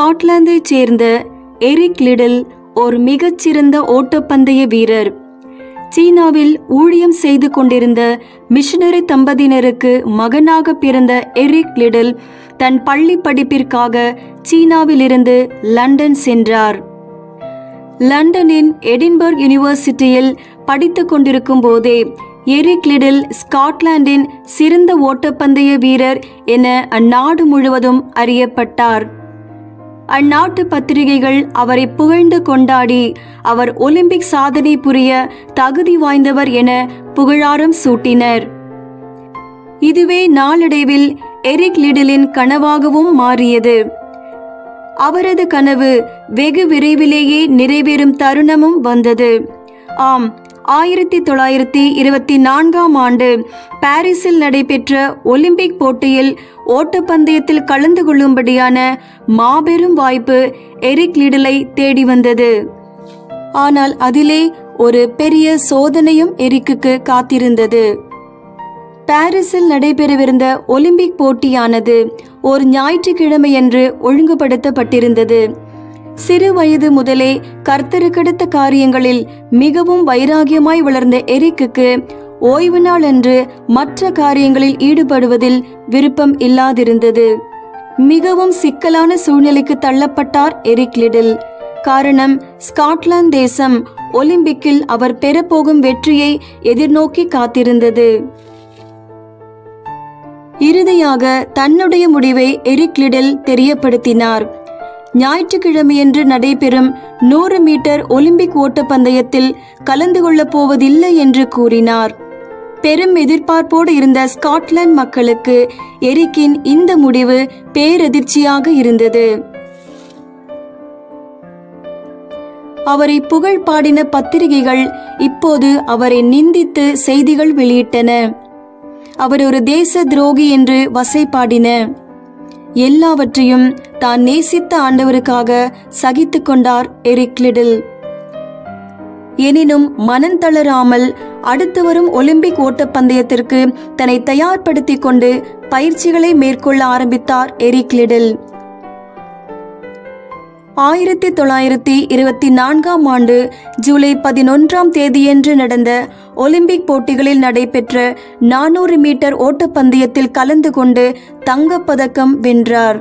ஸ்காட்லாந்தைச் சேர்ந்த Eric little ஒரு மிகச்சிறந்த ஓட்டப்பந்தய வீரர். சீனாவில் ஊழியம் செய்து கொண்டிருந்த மிஷனரி தம்பதியினருக்கு மகனாக பிறந்த எரிக் லிடில் தன் பள்ளி படிப்பிற்காக சீனாவிலிருந்து லண்டன் சென்றார். லண்டனின் எடின்பர்க் யூனிவர்சிட்டியில் படித்து கொண்டிருக்கும் போதே எரிக் லிடில் ஸ்காட்லாந்தின் சிறந்த ஓட்டப்பந்தய வீரர் என அந்நாடு முழுவதும் அறியப்பட்டார். அந்நாட்டு பத்திரிகைகள் அவரை புகழ்ந்து கொண்டாடி அவர் ஒலிம்பிக் சாதனை புரிய தகுதி வாய்ந்தவர் என புகழாரம் சூட்டினர். இதுவே நாளடைவில் எரிக் லிடிலின் கனவாகவும் மாறியது. அவரது கனவு வெகு விரைவிலேயே நிறைவேறும் தருணமும் வந்தது. ஆம், 1924ஆம் ஆண்டு பாரிஸில் நடைபெற்ற ஒலிம்பிக் போட்டியில் ஓட்டப்பந்தயத்தில் கலந்து கொள்ளும்படியான மாபெரும் வாய்ப்பு எரிக் லிடிலை தேடி வந்தது. ஆனால் அதிலே ஒரு பெரிய சோதனையும் எரிக்குக்கு காத்திருந்தது. பாரிஸில் நடைபெறவிருந்த ஒலிம்பிக் போட்டியானது ஒரு ஞாயிற்றுக்கிழமையன்று ஒழுங்குபடுத்தப்பட்டிருந்தது. சிறு வயது முதலே கர்த்தருக்கடுத்த காரியங்களில் மிகவும் வைராகியமாய் வளர்ந்த எரிக்குக்கு ஓய்வு நாள் அன்று மற்ற காரியங்களில் ஈடுபடுவதில் விருப்பம் இல்லாதிருந்தது. மிகவும் சிக்கலான சூழ்நிலைக்கு தள்ளப்பட்டார் எரிக் லிடில். காரணம், ஸ்காட்லாந்து தேசம் ஒலிம்பிக்கில் அவர் பெறப்போகும் வெற்றியை எதிர்நோக்கி காத்திருந்தது. இறுதியாக தன்னுடைய முடிவை எரிக் லிடில் தெரியப்படுத்தினார். ஞாயிற்றுக்கிழமையன்று நடைபெறும் 100 மீட்டர் ஒலிம்பிக் ஓட்டப்பந்தயத்தில் கலந்து கொள்ளப் போவதில்லை என்று கூறினார். பெரும் எதிர்பார்ப்போடு இருந்த ஸ்காட்லாந்து மக்களுக்கு எரிக்கின் இந்த முடிவு பேரதிர்ச்சியாக இருந்தது. அவரை புகழ் பாடின பத்திரிகைகள் இப்போது அவரை நிந்தித்து செய்திகள் வெளியிட்டன. அவர் ஒரு தேச துரோகி என்று வசைபாடின. எல்லாவற்றையும் தான் நேசித்த ஆண்டவருக்காக சகித்து கொண்டார் எரிக் லிடில். எனினும் மனம் தளராமல் அடுத்து வரும் ஒலிம்பிக் ஓட்டப்பந்தயத்திற்கு தன்னை தயார்படுத்திக் கொண்டு பயிற்சிகளை மேற்கொள்ள ஆரம்பித்தார் எரிக் லிடில். 1924ஆம் ஆண்டு ஜூலை 11ஆம் தேதியன்று நடந்த ஒலிம்பிக் போட்டிகளில் நடைபெற்ற 400 மீட்டர் ஓட்டப்பந்தயத்தில் கலந்து கொண்டு தங்கப்பதக்கம் வென்றார்.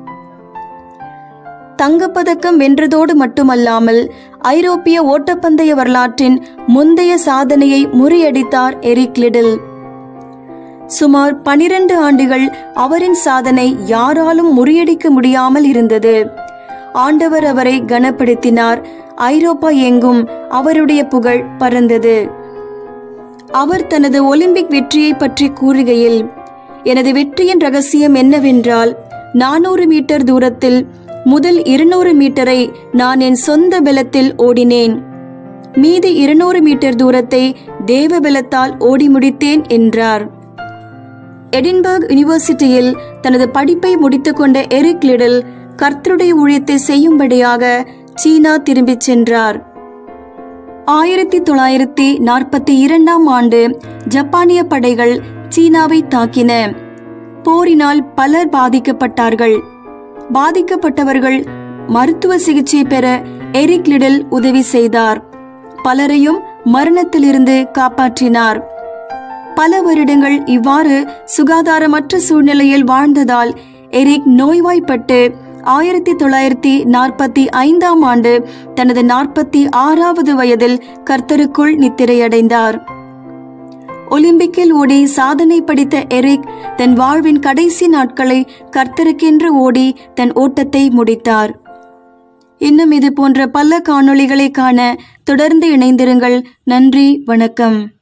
தங்கப்பதக்கம் வென்றதோடு மட்டுமல்லாமல் ஐரோப்பிய ஓட்டப்பந்தய வரலாற்றின் முந்தைய சாதனையை முறியடித்தார் எரிக் லிடில். சுமார் 12 ஆண்டுகள் அவரின் சாதனை யாராலும் முறியடிக்க முடியாமல் இருந்தது. ஆண்டவர் அவரை கனப்படுத்தினார். ஐரோப்பா எங்கும் அவருடைய புகழ் பறந்தது. அவர் தனது ஒலிம்பிக் வெற்றியை பற்றி கூறுகையில், எனது வெற்றியின் ரகசியம் என்னவென்றால் 400 மீட்டர் தூரத்தில் முதல் 200 மீட்டரை நான் என் சொந்த பலத்தில் ஓடினேன். மீதி 200 மீட்டர் தூரத்தை தேவ பலத்தால் ஓடி முடித்தேன் என்றார். எடின்பர்க் யூனிவர்சிட்டியில் தனது படிப்பை முடித்துக்கொண்ட எரிக் லிடில் கர்த்தருடைய ஊழியத்தை செய்யும்படியாக சீனா திரும்பிச் சென்றார். 1942ஆம் ஆண்டு ஜப்பானிய படைகள் சீனாவை தாக்கின. போரினால் பலர் பாதிக்கப்பட்டார்கள். பாதிக்கப்பட்டவர்கள் மருத்துவ சிகிச்சை பெற எரிக் லிடில் உதவி செய்தார். பலரையும் மரணத்திலிருந்து காப்பாற்றினார். பல வருடங்கள் இவ்வாறு சுகாதாரமற்ற சூழ்நிலையில் வாழ்ந்ததால் எரிக் நோய்வாய்ப்பட்டு 1945ஆம் ஆண்டு தனது 46வது வயதில் கர்த்தருக்குள் நித்திரையடைந்தார். ஒலிம்பிக்கில் ஓடி சாதனை படைத்த எரிக் தன் வாழ்வின் கடைசி நாட்களை கர்த்தருக்கென்று ஓடி தன் ஓட்டத்தை முடித்தார். இன்னும் இது போன்ற பல காணொளிகளை காண தொடர்ந்து இணைந்திருங்கள். நன்றி, வணக்கம்.